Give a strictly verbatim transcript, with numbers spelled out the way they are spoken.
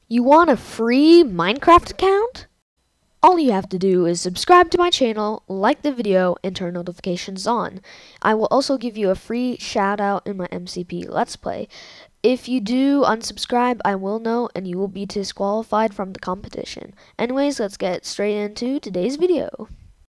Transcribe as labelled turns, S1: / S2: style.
S1: You want a free Minecraft account? All you have to do is subscribe to my channel, like the video, and turn notifications on. I will also give you a free shout out in my M C P Let's Play. If you do unsubscribe, I will know and you will be disqualified from the competition. Anyways, let's get straight into today's video.